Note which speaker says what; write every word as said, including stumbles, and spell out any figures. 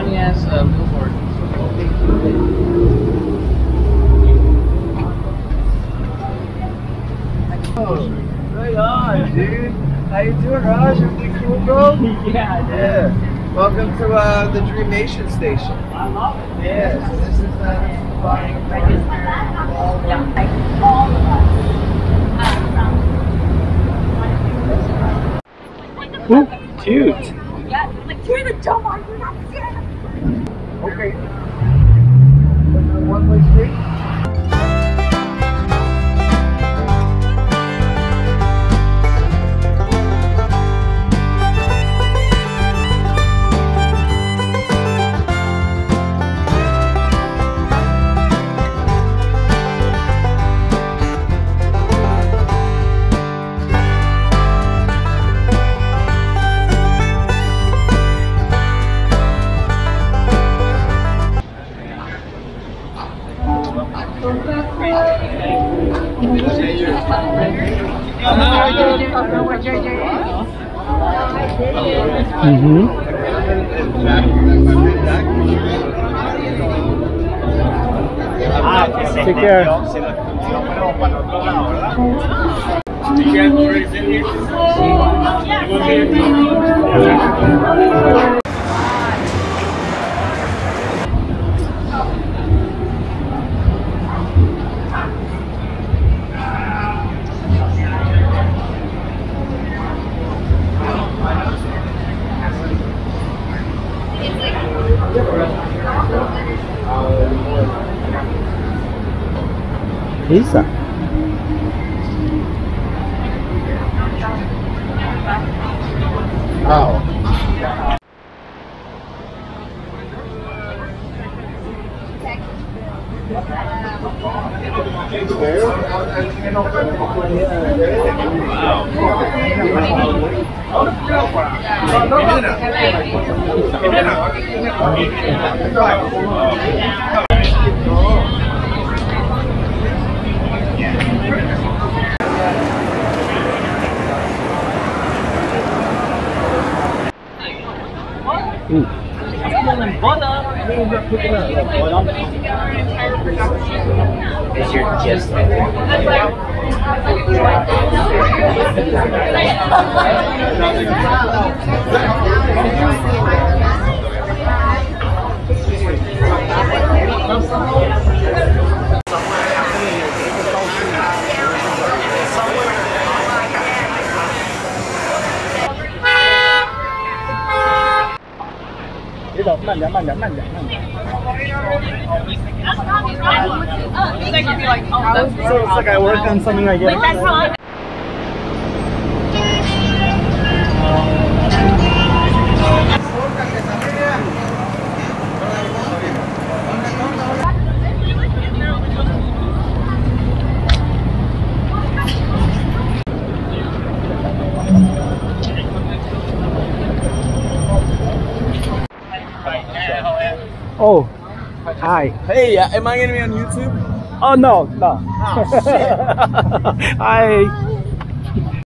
Speaker 1: Yes, uh, billboard.
Speaker 2: Oh, right on, dude. How you doing, Raj? Everything cool, bro?
Speaker 1: Yeah,
Speaker 2: yeah. Welcome to uh, the Dreamation station.
Speaker 1: I love it.
Speaker 2: Yeah, so this is uh, the bottom of the
Speaker 3: Yeah, like all of us.
Speaker 1: Ooh, cute.
Speaker 3: Yeah, like you're the dumb one. You're not serious.
Speaker 2: Okay. One way street.
Speaker 1: Mm-hmm. Take care. Pizza. Wow. Ooh.
Speaker 4: Is your just
Speaker 1: 慢点，慢点，慢点，慢点。So it's like I work on something like that. Oh, hi.
Speaker 2: Hey, uh, am I gonna be on YouTube?
Speaker 1: Oh no, no.
Speaker 2: Oh, shit.
Speaker 1: Hi.